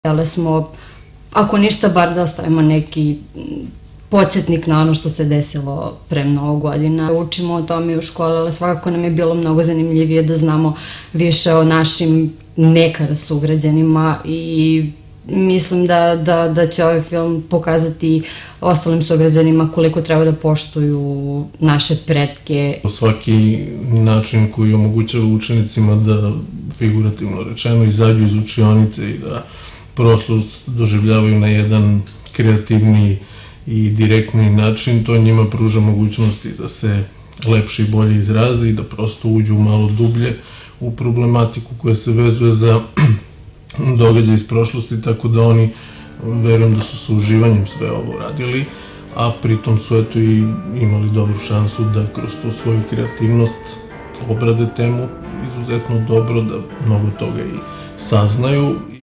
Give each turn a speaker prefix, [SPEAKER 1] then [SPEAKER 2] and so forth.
[SPEAKER 1] Ali smo, ako ništa, bar da ostavimo neki podsjetnik na ono što se desilo pre mnogo godina. Učimo o tome u školi, ali svakako nam je bilo mnogo zanimljivije da znamo više o našim nekada sugrađanima i mislim da će ovaj film pokazati ostalim sugrađanima koliko treba da poštuju naše pretke.
[SPEAKER 2] Svaki način koji omogućava učenicima da, figurativno rečeno, izađu iz učionice i da prošlost doživljavaju na jedan kreativni i direktni način, to njima pruža mogućnosti da se lepše i bolje izrazi i da prosto uđu malo dublje u problematiku koja se vezuje za događaje iz prošlosti, tako da oni, verujem da su sa uživanjem sve ovo radili, a pritom su eto i imali dobru šansu da kroz tu svoju kreativnost obrade temu izuzetno dobro, da mnogo toga i saznaju